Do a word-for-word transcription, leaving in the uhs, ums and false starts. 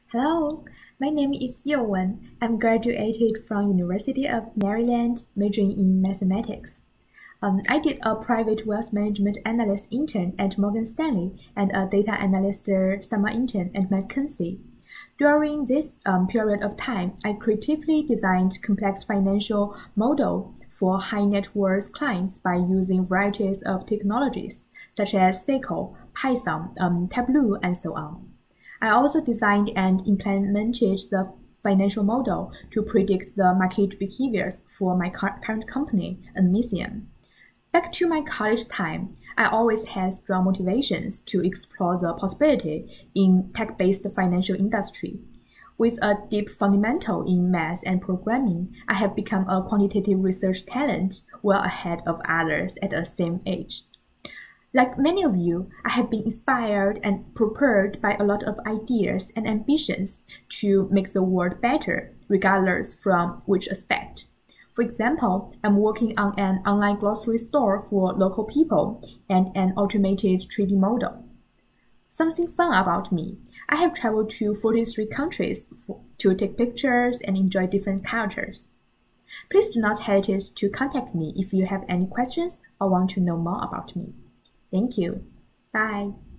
Hello, my name is Youwen. I'm graduated from University of Maryland, majoring in mathematics. Um, I did a private wealth management analyst intern at Morgan Stanley and a data analyst summer intern at McKinsey. During this um, period of time, I creatively designed complex financial models for high net worth clients by using varieties of technologies such as S Q L, Python, um, Tableau, and so on. I also designed and implemented the financial model to predict the market behaviors for my current company, Anmisium. Back to my college time, I always had strong motivations to explore the possibility in tech-based financial industry. With a deep fundamental in math and programming, I have become a quantitative research talent well ahead of others at the same age. Like many of you, I have been inspired and propelled by a lot of ideas and ambitions to make the world better, regardless from which aspect. For example, I'm working on an online grocery store for local people and an automated trading model. Something fun about me, I have traveled to forty-three countries to take pictures and enjoy different cultures. Please do not hesitate to contact me if you have any questions or want to know more about me. Thank you. Bye.